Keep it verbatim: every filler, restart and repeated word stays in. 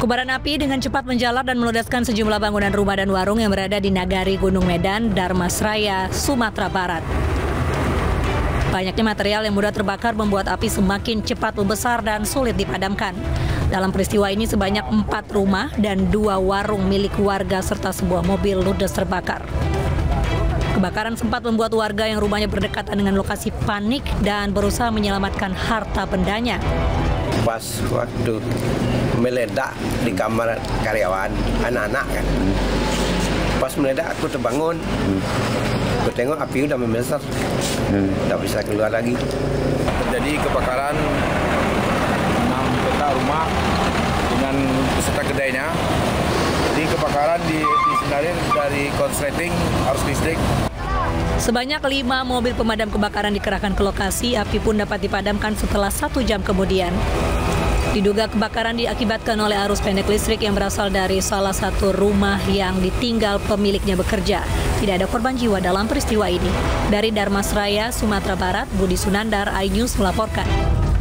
Kobaran api dengan cepat menjalar dan meludeskan sejumlah bangunan rumah dan warung yang berada di Nagari Gunung Medan, Dharmasraya, Sumatera Barat. Banyaknya material yang mudah terbakar membuat api semakin cepat membesar dan sulit dipadamkan. Dalam peristiwa ini sebanyak empat rumah dan dua warung milik warga serta sebuah mobil ludes terbakar. Kebakaran sempat membuat warga yang rumahnya berdekatan dengan lokasi panik dan berusaha menyelamatkan harta bendanya. Pas waktu meledak di kamar karyawan, anak-anak kan. Pas meledak aku terbangun, aku tengok api udah membesar, udah bisa keluar lagi. Terjadi kebakaran enam petak rumah dengan beserta kedainya. Jadi kebakaran di, disinyalir dari korsleting arus listrik. Sebanyak lima mobil pemadam kebakaran dikerahkan ke lokasi, api pun dapat dipadamkan setelah satu jam kemudian. Diduga kebakaran diakibatkan oleh arus pendek listrik yang berasal dari salah satu rumah yang ditinggal pemiliknya bekerja. Tidak ada korban jiwa dalam peristiwa ini. Dari Dharmasraya, Sumatera Barat, Budi Sunandar, iNews melaporkan.